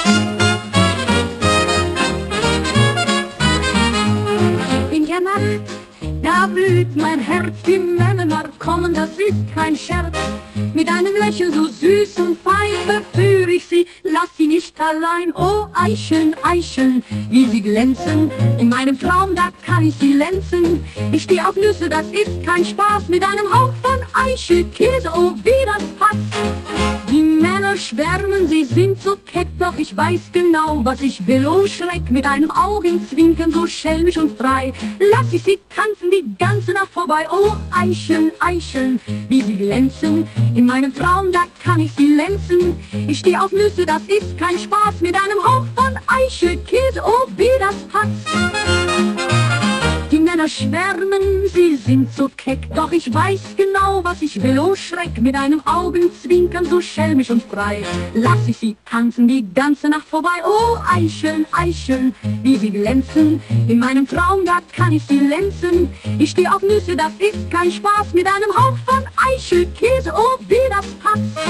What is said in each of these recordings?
In der Nacht, da blüht mein Herz, die Männer kommen, das ist kein Scherz. Mit einem Lächeln so süß und fein verführe ich sie, lass sie nicht allein. Oh Eicheln, Eicheln, wie sie glänzen, in meinem Traum, da kann ich sie lenzen. Ich steh auf Nüsse, das ist kein Spaß, mit einem Hauch von Eichelkäse, oh wie das passt. Die Männer schwärmen, sie sind so keck, doch ich weiß genau, was ich will. Oh Schreck, mit einem Augenzwinkern, so schelmisch und frei, lass ich sie tanzen, die ganze Nacht vorbei. Oh Eicheln, Eicheln, wie sie glänzen, in meinem Traum, da kann ich sie lenzen. Ich steh auf Nüsse, das ist kein Spaß, mit einem Hauch von Eichelkäse, oh wie das passt. Die Männer schwärmen, sie sind so keck, doch ich weiß genau, was ich will. Oh Schreck, mit einem Augenzwinkern, so schelmisch und frei, lass ich sie tanzen, die ganze Nacht vorbei. Oh Eicheln, Eicheln, wie sie glänzen, in meinem Traum, da kann ich sie lenzen. Ich steh auf Nüsse, das ist kein Spaß, mit einem Hauch von Eichelkäse, oh wie das passt.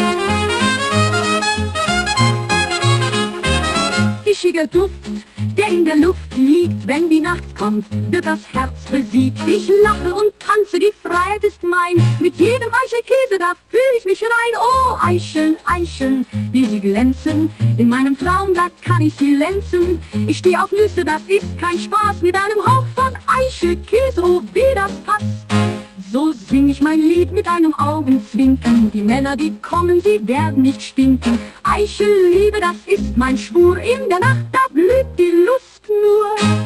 Fischiger Duft, der in der Luft liegt, wenn die Nacht kommt, wird das Herz besiegt. Ich lache und tanze, die Freiheit ist mein, mit jedem Eichelkäse, da fühl ich mich rein. Oh Eicheln, Eicheln, wie sie glänzen, in meinem Traum, da kann ich sie lenzen. Ich steh auf Nüsse, das ist kein Spaß, mit einem Hauch von Eichelkäse, oh wie das passt. So sing ich mein Lied mit einem Augenzwinkern, die Männer, die kommen, sie werden nicht stinken. Eichelliebe, das ist mein Schwur, in der Nacht, da blüht die Lust nur.